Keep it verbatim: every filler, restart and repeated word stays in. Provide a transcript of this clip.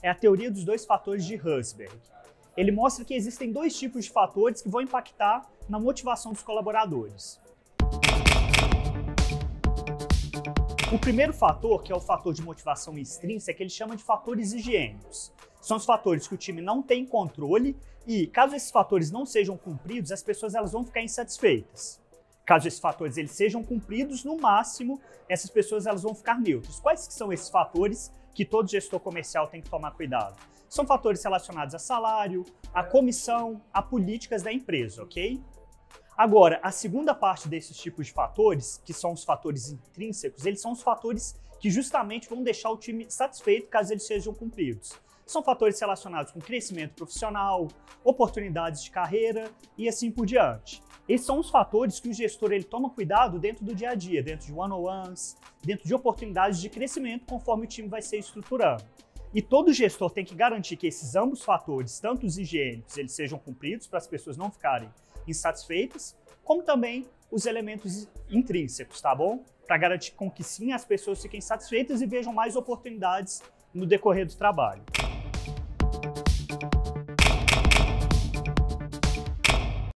é a teoria dos dois fatores de Herzberg. Ele mostra que existem dois tipos de fatores que vão impactar na motivação dos colaboradores. O primeiro fator, que é o fator de motivação extrínseca, ele chama de fatores higiênicos. São os fatores que o time não tem controle e, caso esses fatores não sejam cumpridos, as pessoas elas vão ficar insatisfeitas. Caso esses fatores eles sejam cumpridos, no máximo, essas pessoas elas vão ficar neutras. Quais que são esses fatores que todo gestor comercial tem que tomar cuidado? São fatores relacionados a salário, a comissão, a políticas da empresa, ok? Agora, a segunda parte desses tipos de fatores, que são os fatores intrínsecos, eles são os fatores que justamente vão deixar o time satisfeito caso eles sejam cumpridos. São fatores relacionados com crescimento profissional, oportunidades de carreira e assim por diante. Esses são os fatores que o gestor ele toma cuidado dentro do dia a dia, dentro de one-on-ones, dentro de oportunidades de crescimento conforme o time vai ser estruturando. E todo gestor tem que garantir que esses ambos fatores, tanto os higiênicos, eles sejam cumpridos para as pessoas não ficarem insatisfeitas, como também os elementos intrínsecos, tá bom? Para garantir com que sim as pessoas fiquem satisfeitas e vejam mais oportunidades no decorrer do trabalho.